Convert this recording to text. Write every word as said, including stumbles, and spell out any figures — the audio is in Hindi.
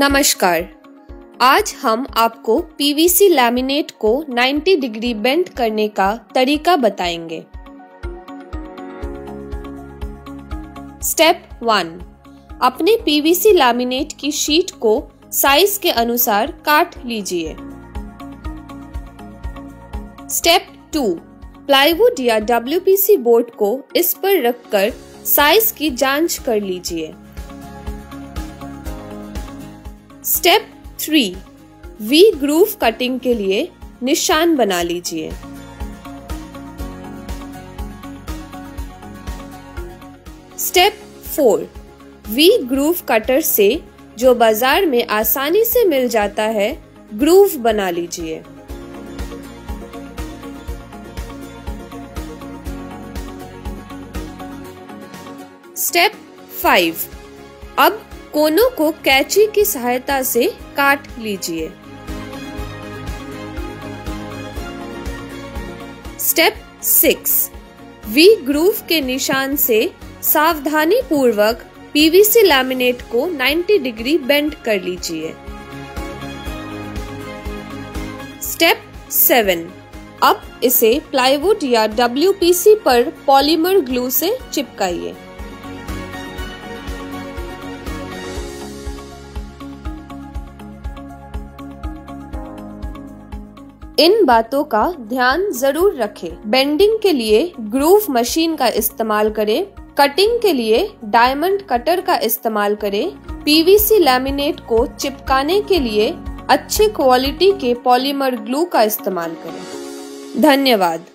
नमस्कार। आज हम आपको पीवीसी लैमिनेट को नब्बे डिग्री बेंड करने का तरीका बताएंगे। स्टेप वन, अपने पीवीसी लैमिनेट की शीट को साइज के अनुसार काट लीजिए। स्टेप टू, प्लाईवुड या डब्ल्यूपीसी बोर्ड को इस पर रखकर साइज की जांच कर लीजिए। Step three, V groove cutting के लिए निशान बना लीजिए। Step four, V groove cutter से, जो बाजार में आसानी से मिल जाता है, ग्रूव बना लीजिए। स्टेप फाइव, अब कोनों को कैंची की सहायता से काट लीजिए। स्टेप सिक्स, वी ग्रूव के निशान से सावधानी पूर्वक पीवीसी लैमिनेट को नब्बे डिग्री बेंड कर लीजिए। स्टेप सेवन, अब इसे प्लाईवुड या डब्ल्यूपीसी पर पॉलीमर ग्लू से चिपकाइए। इन बातों का ध्यान जरूर रखें। बेंडिंग के लिए ग्रूव मशीन का इस्तेमाल करें। कटिंग के लिए डायमंड कटर का इस्तेमाल करें। पीवीसी लैमिनेट को चिपकाने के लिए अच्छी क्वालिटी के पॉलीमर ग्लू का इस्तेमाल करें। धन्यवाद।